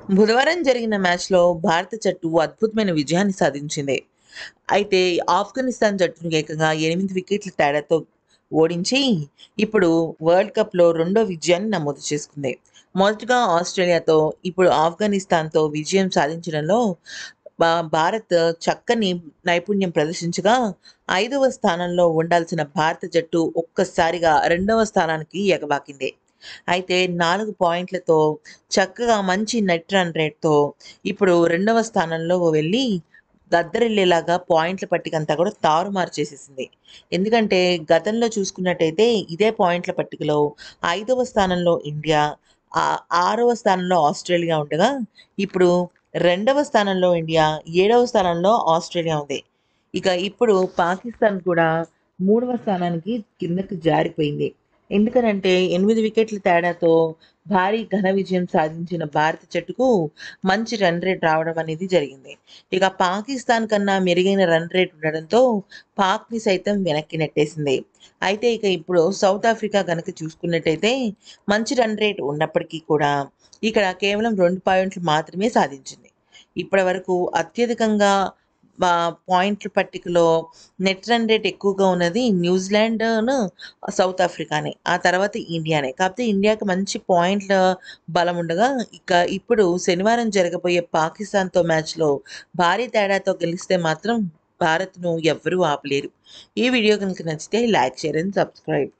బుధవారం జరిగిన మ్యాచ్‌లో భారత జట్టు అద్భుతమైన విజయాన్ని సాధించింది. అయితే ఆఫ్ఘనిస్తాన్ జట్టును ఏకంగా 8 వికెట్ల తేడాతో ఓడించి, ఇప్పుడు వరల్డ్ కప్‌లో రెండో విజయాన్ని నమోదు చేసుకుంది. మొదటగా ఆస్ట్రేలియాతో, ఇప్పుడు ఆఫ్ఘనిస్తాన్‌తో విజయం సాధించడంలో భారత్ చక్కని నైపుణ్యం ప్రదర్శించగా, 5వ స్థానంలో ఉండాల్సిన భారత జట్టు ఒక్కసారిగా రెండవ స్థానానికి ఎగబాకింది. అయితే 4 పాయింట్లతో చక్కగా మంచి నెట్ రన్ రేట్‌తో ఇప్పుడు రెండవ స్థానంలో వెళ్ళి దద్దరిల్లేలాగా పాయింట్ల పట్టికంతా కూడా తారుమారు చేసేసింది. ఎందుకంటే గతంలో చూసుకున్నట్టయితే ఇదే పాయింట్ల పట్టికలో 5వ స్థానంలో ఇండియా, 6వ స్థానంలో ఆస్ట్రేలియా ఉండగా, ఇప్పుడు రెండవ స్థానంలో ఇండియా, 7వ స్థానంలో ఆస్ట్రేలియా ఉంది. ఇక ఇప్పుడు పాకిస్తాన్ కూడా 3వ స్థానానికి కిందకి జారిపోయింది. ఎందుకనంటే 8 వికెట్ల తేడాతో భారీ ఘన విజయం సాధించిన భారత జట్టుకు మంచి రన్ రేట్ రావడం అనేది జరిగింది. ఇక పాకిస్తాన్ కన్నా మెరుగైన రన్ రేట్ ఉండడంతో పాక్‌ని సైతం వెనక్కి నెట్టేసింది. అయితే ఇక ఇప్పుడు సౌత్ ఆఫ్రికా గనక చూసుకున్నట్టయితే మంచి రన్ రేట్ ఉన్నప్పటికీ కూడా ఇక్కడ కేవలం 2 పాయింట్లు మాత్రమే సాధించింది. ఇప్పటివరకు అత్యధికంగా పాయింట్ల పట్టికలో నెట్ రన్ రేట్ ఎక్కువగా ఉన్నది న్యూజిలాండ్‌ను, సౌత్ ఆఫ్రికానే. ఆ తర్వాత ఇండియానే. కాకపోతే ఇండియాకి మంచి పాయింట్ల బలం ఉండగా, ఇక ఇప్పుడు శనివారం జరగబోయే పాకిస్తాన్‌తో మ్యాచ్‌లో భారీ తేడాతో గెలిస్తే మాత్రం భారత్‌ను ఎవ్వరూ ఆపలేరు. ఈ వీడియో గనుక నచ్చితే లైక్, షేర్ అండ్ సబ్స్క్రైబ్.